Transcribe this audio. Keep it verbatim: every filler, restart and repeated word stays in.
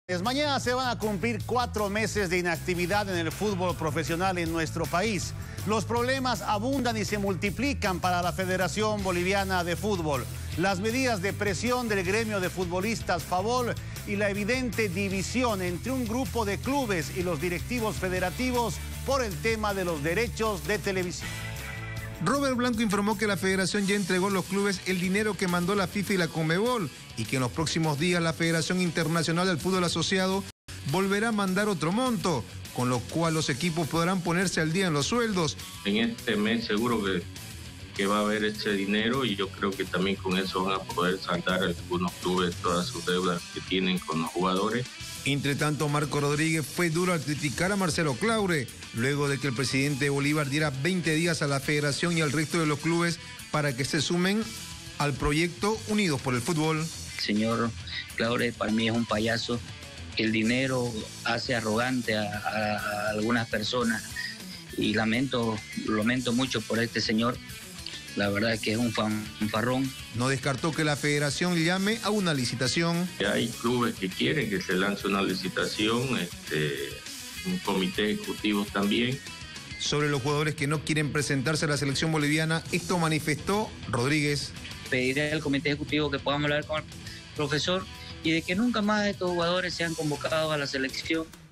Mañana se van a cumplir cuatro meses de inactividad en el fútbol profesional en nuestro país. Los problemas abundan y se multiplican para la Federación Boliviana de Fútbol. Las medidas de presión del gremio de futbolistas FABOL y la evidente división entre un grupo de clubes y los directivos federativos por el tema de los derechos de televisión. Robert Blanco informó que la federación ya entregó a los clubes el dinero que mandó la FIFA y la Conmebol y que en los próximos días la Federación Internacional del Fútbol Asociado volverá a mandar otro monto, con lo cual los equipos podrán ponerse al día en los sueldos. En este mes seguro que, que va a haber ese dinero y yo creo que también con eso van a poder saldar algunos clubes todas sus deudas que tienen con los jugadores. Entre tanto, Marco Rodríguez fue duro al criticar a Marcelo Claure, luego de que el presidente de Bolívar diera veinte días a la federación y al resto de los clubes para que se sumen al proyecto Unidos por el Fútbol. Señor Claure, para mí es un payaso. El dinero hace arrogante a, a, a algunas personas y lamento, lamento mucho por este señor. La verdad es que es un fanfarrón. No descartó que la federación llame a una licitación. Hay clubes que quieren que se lance una licitación, este, un comité ejecutivo también. Sobre los jugadores que no quieren presentarse a la selección boliviana, esto manifestó Rodríguez. Pediré al comité ejecutivo que podamos hablar con el profesor y de que nunca más estos jugadores sean convocados a la selección.